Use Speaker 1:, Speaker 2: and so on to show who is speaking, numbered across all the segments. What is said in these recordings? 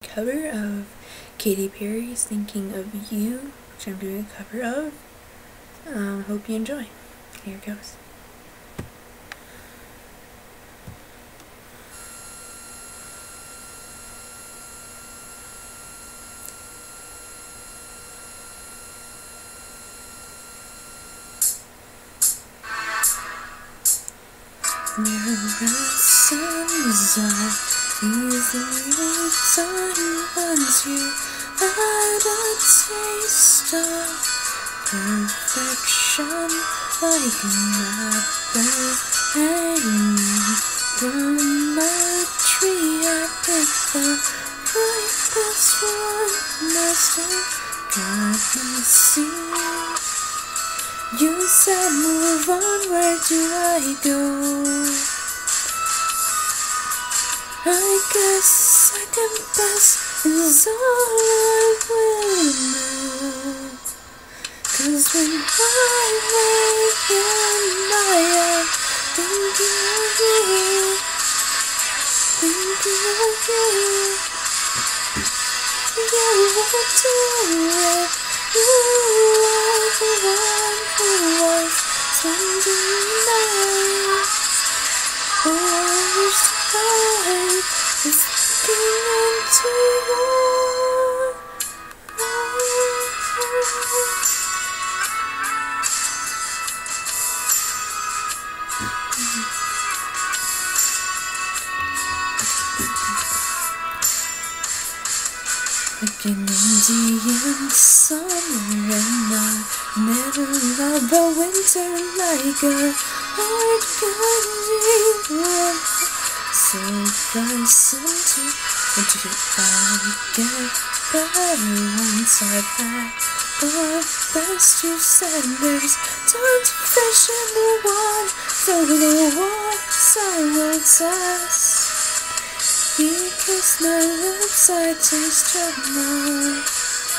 Speaker 1: cover of Katy Perry's Thinking of You, which I'm doing a cover of. Hope you enjoy. Here it goes. Lessons are easily done once you had a taste of perfection, like an apple hanging from a tree. I picked the ripest one, must have got my seed. You said move on, where do I go? I guess second best is all I will know. 'Cause when I lay in my head, thinking of you, thinking of you, you would do it. You are the one who was spending the night. Oh, I wish that I was looking into your eyes. Like an Indian summer and the middle of a winter, like a hard candy one. So pleasant to I get better once I've had the best. You said there's tons of fish in the water, so the waters I will test. You kiss my lips, I taste your mouth.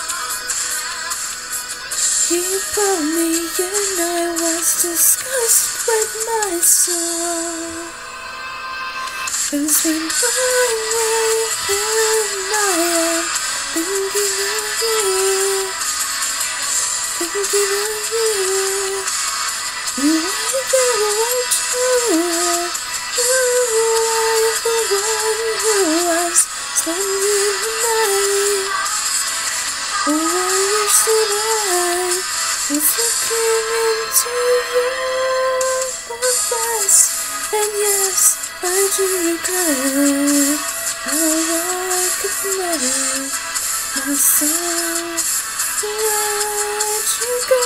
Speaker 1: You brought me in, I was disgusted with myself. 'Cause when I lay in my head, thinking of you, thinking of you, I get away to it. You are the one who was spending the night. Oh, I wish that I was looking into your eyes. And yes, I do regret how I could let myself let you go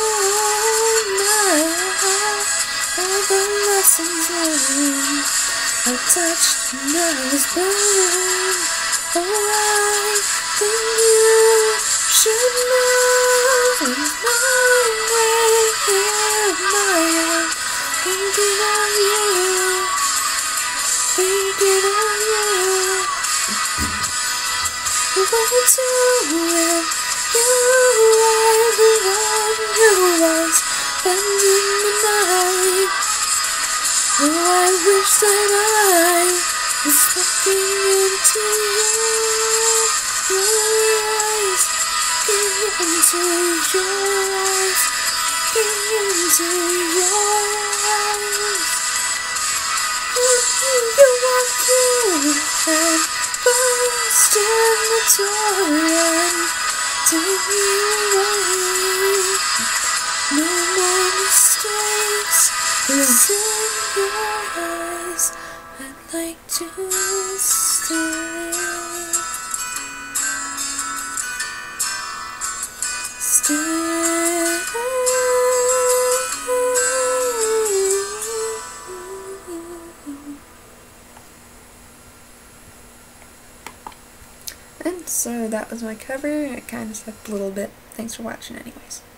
Speaker 1: now. All the lessons learned, I touched and I was burned. Oh, I think you should know my way in my head, thinking of you, thinking of you. When you do it, you are the one who was spending the night. Oh, I wish that I was looking into your eyes, looking into your eyes, looking into your eyes. You walk through and burst in the door and take me away. No more mistakes, 'cause in your eyes I'd like to stay. Stay. And so that was my cover. It kind of sucked a little bit. Thanks for watching anyways.